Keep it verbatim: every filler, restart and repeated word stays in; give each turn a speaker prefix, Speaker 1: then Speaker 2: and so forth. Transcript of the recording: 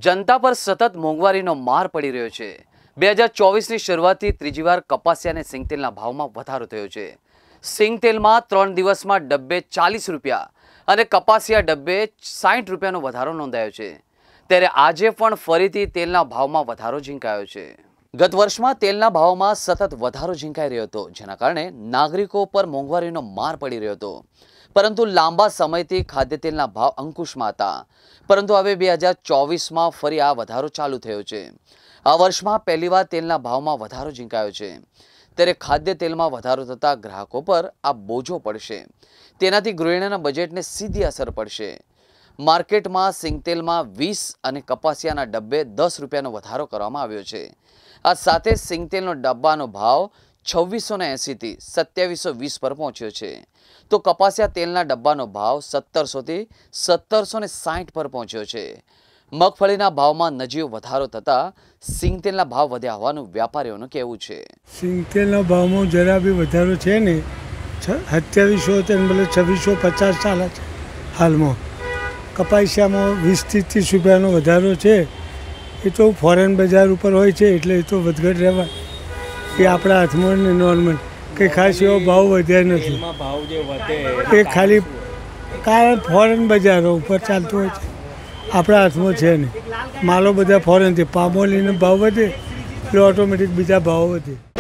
Speaker 1: जनता पर सतत मोंघवारीनो मार पड़ी रह्यो छे। બે હજાર ચોવીસની શરૂઆતથી ત્રીજી વાર કપાસિયા અને સિંગતેલના ભાવમાં વધારો થયો છે। સિંગતેલમાં ત્રણ દિવસમાં ડબ્બે ચાલીસ રૂપિયા અને કપાસિયા ડબ્બે સાઠ રૂપિયાનો વધારો નોંધાયો છે। ત્યારે આજે પણ ફરીથી તેલના ભાવમાં વધારો ઝીંકાયો છે। ગત વર્ષમાં તેલના ભાવમાં સતત વધારો ઝીંકાઈ રહ્યો હતો, જેના કારણે નાગરિકો પર મોંઘવારીનો માર પડી રહ્યો હતો। પરંતુ લાંબા સમયથી ખાદ્યતેલના ભાવ અંકુશમાં હતા, પરંતુ હવે બે હજાર ચોવીસમાં ફરી આ વધારો ચાલુ થયો છે। આ વર્ષમાં પહેલીવાર તેલના ભાવમાં વધારો ઝીંકાયો છે, ત્યારે ખાદ્ય તેલમાં વધારો થતાં ગ્રાહકો પર આ બોજો પડશે। તેનાથી ગૃહિણીના બજેટને સીધી અસર પડશે। માર્કેટમાં સિંગતેલમાં વીસ અને કપાસિયાના ડબ્બે દસ રૂપિયાનો વધારો કરવામાં આવ્યો છે। આ સાથે સિંગતેલનો ડબ્બાનો ભાવ છવ્વીસો ને એંસીથી સત્યાવીસો વીસ પર પહોંચ્યો છે, તો કપાસિયા તેલના ડબ્બાનો ભાવ સત્તરસોથી સત્તરસો ને સાઠ પર પહોંચ્યો છે। મગફળીના ભાવમાં નજીવો વધારો થતાં સિંગતેલના ભાવ વધ્યા હોવાનું વ્યાપારીઓનું કહેવું છે।
Speaker 2: સિંગતેલના ભાવમાં જરા બી વધારો છે ને, સત્યાવીસો બદલે છવ્વીસો પચાસ ચાલે છે હાલમાં। કપાસિયામાં વીસથી ત્રીસ રૂપિયાનો વધારો છે। એ તો ફોરેન બજાર ઉપર હોય છે, એટલે એ તો વધઘટ રહેવા, એ આપણા હાથમાં ને નોર્મલ કંઈ ખાસ એવો ભાવ વધ્યા નથી। એ ખાલી કારણ ફોરેન બજારો ઉપર ચાલતું હોય છે, આપણા હાથમાં છે નહીં। માલો બધા ફોરેનથી પામોલીનો ભાવ વધે એટલે ઓટોમેટિક બીજા ભાવ વધે।